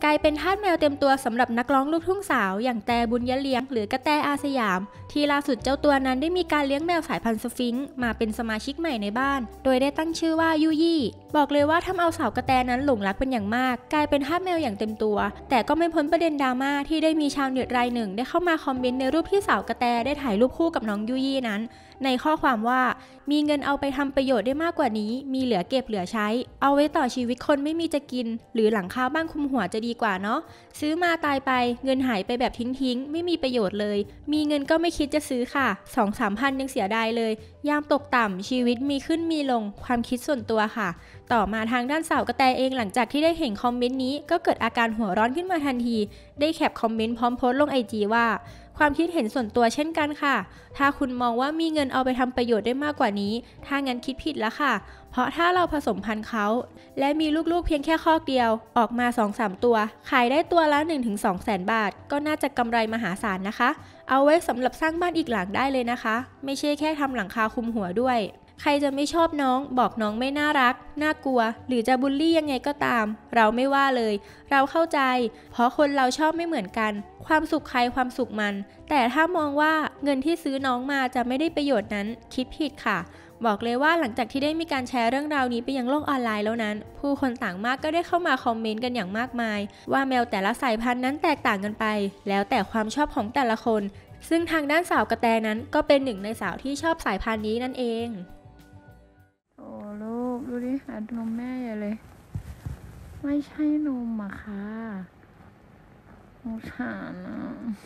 กลายเป็นทาสแมวเต็มตัวสำหรับนักร้องลูกทุ่งสาวอย่างแต่บุญยเลี้ยงหรือกระแตอาสยามที่ล่าสุดเจ้าตัวนั้นได้มีการเลี้ยงแมวสายพันธุ์สฟิงค์มาเป็นสมาชิกใหม่ในบ้านโดยได้ตั้งชื่อว่ายุยี่บอกเลยว่าทำเอาสาวกระแตนั้นหลงรักเป็นอย่างมากกลายเป็นทาสแมวอย่างเต็มตัวแต่ก็ไม่พ้นประเด็นดราม่าที่ได้มีชาวเน็ตรายหนึ่งได้เข้ามาคอมเมนต์ในรูปที่สาวกระแตได้ถ่ายรูปคู่กับน้องยุยี่นั้นในข้อความว่ามีเงินเอาไปทำประโยชน์ได้มากกว่านี้มีเหลือเก็บเหลือใช้เอาไว้ต่อชีวิตคนไม่มีจะกินหรือหลังคาบ้านคุมหัวจะดีกว่าเนาะซื้อมาตายไปเงินหายไปแบบทิ้งไม่มีประโยชน์เลยมีเงินก็ไม่คิดจะซื้อค่ะ 2-3 พันยังเสียดายเลยยามตกต่ำชีวิตมีขึ้นมีลงความคิดส่วนตัวค่ะต่อมาทางด้านสาวกระแตเองหลังจากที่ได้เห็นคอมเมนต์นี้ก็เกิดอาการหัวร้อนขึ้นมาทันทีได้แคปคอมเมนต์พร้อมโพสต์ลง IG ว่าความคิดเห็นส่วนตัวเช่นกันค่ะถ้าคุณมองว่ามีเงินเอาไปทำประโยชน์ได้มากกว่านี้ถ้างั้นคิดผิดแล้วค่ะเพราะถ้าเราผสมพันธุ์เขาและมีลูกๆเพียงแค่คอกเดียวออกมา 2-3 ตัวขายได้ตัวละ 1-2 แสนบาทก็น่าจะกำไรมหาศาลนะคะเอาไว้สำหรับสร้างบ้านอีกหลังได้เลยนะคะไม่ใช่แค่ทำหลังคาคลุมหัวด้วยใครจะไม่ชอบน้องบอกน้องไม่น่ารักน่ากลัวหรือจะบูลลี่ยังไงก็ตามเราไม่ว่าเลยเราเข้าใจเพราะคนเราชอบไม่เหมือนกันความสุขใครความสุขมันแต่ถ้ามองว่าเงินที่ซื้อน้องมาจะไม่ได้ประโยชน์นั้นคิดผิดค่ะบอกเลยว่าหลังจากที่ได้มีการแชร์เรื่องราวนี้ไปยังโลกออนไลน์แล้วนั้นผู้คนต่างมากก็ได้เข้ามาคอมเมนต์กันอย่างมากมายว่าแมวแต่ละสายพันธุ์นั้นแตกต่างกันไปแล้วแต่ความชอบของแต่ละคนซึ่งทางด้านสาวกระแตนั้นก็เป็นหนึ่งในสาวที่ชอบสายพันธุ์นี้นั่นเองโอ้ลูกดูดิหานมแม่อย่าเลยไม่ใช่นมอะค่ะสงสารนะ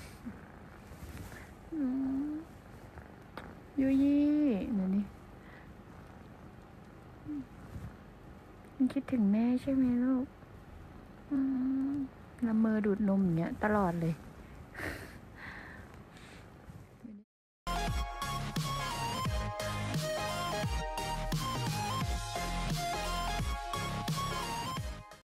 ยุยี่เดี๋ยวนี้มันคิดถึงแม่ใช่ไหมลูกละเมอดูดนมอย่างเงี้ยตลอดเลย